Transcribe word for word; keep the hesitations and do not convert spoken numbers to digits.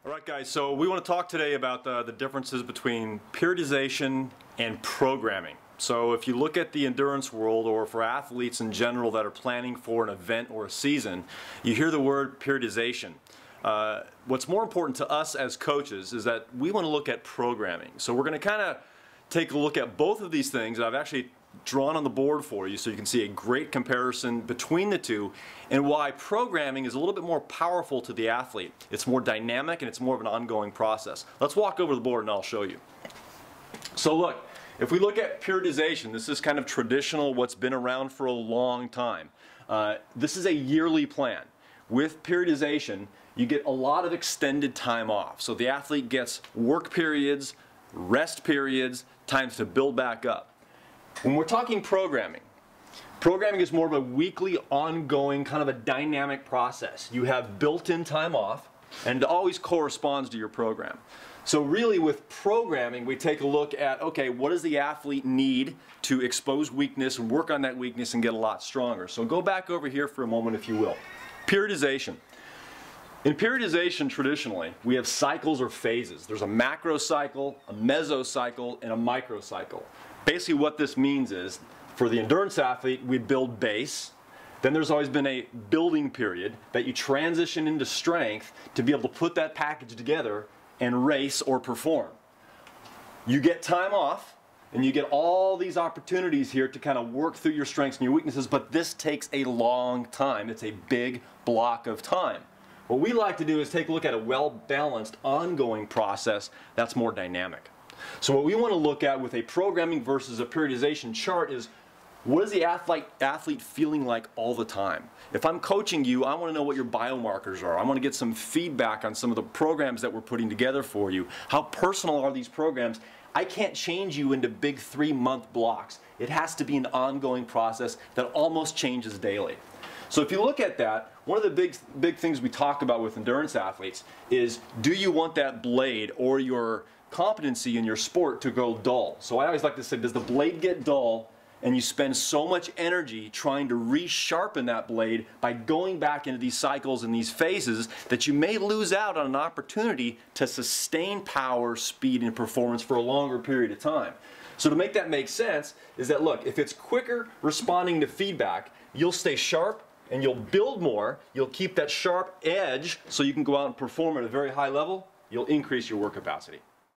Alright guys, so we want to talk today about the, the differences between periodization and programming. So if you look at the endurance world, or for athletes in general that are planning for an event or a season, you hear the word periodization. Uh, what's more important to us as coaches is that we want to look at programming. So we're going to kind of take a look at both of these things. I've actually drawn on the board for you so you can see a great comparison between the two and why programming is a little bit more powerful to the athlete. It's more dynamic and it's more of an ongoing process. Let's walk over the board and I'll show you. So look, if we look at periodization, this is kind of traditional, what's been around for a long time. Uh, this is a yearly plan. With periodization, you get a lot of extended time off. So the athlete gets work periods, rest periods, times to build back up. When we're talking programming, programming is more of a weekly, ongoing, kind of a dynamic process. You have built-in time off, and it always corresponds to your program. So really with programming, we take a look at, okay, what does the athlete need to expose weakness and work on that weakness and get a lot stronger? So go back over here for a moment, if you will. Periodization. In periodization, traditionally, we have cycles or phases. There's a macro cycle, a mesocycle, and a microcycle. Basically what this means is, for the endurance athlete, we build base. Then there's always been a building period that you transition into strength to be able to put that package together and race or perform. You get time off, and you get all these opportunities here to kind of work through your strengths and your weaknesses, but this takes a long time. It's a big block of time. What we like to do is take a look at a well-balanced, ongoing process that's more dynamic. So what we want to look at with a programming versus a periodization chart is, what is the athlete, athlete feeling like all the time? If I'm coaching you, I want to know what your biomarkers are. I want to get some feedback on some of the programs that we're putting together for you. How personal are these programs? I can't change you into big three-month blocks. It has to be an ongoing process that almost changes daily. So if you look at that, one of the big, big things we talk about with endurance athletes is, do you want that blade or your competency in your sport to go dull? So I always like to say, does the blade get dull and you spend so much energy trying to resharpen that blade by going back into these cycles and these phases that you may lose out on an opportunity to sustain power, speed, and performance for a longer period of time? So to make that make sense is that, look, if it's quicker responding to feedback, you'll stay sharp and you'll build more. You'll keep that sharp edge so you can go out and perform at a very high level. You'll increase your work capacity.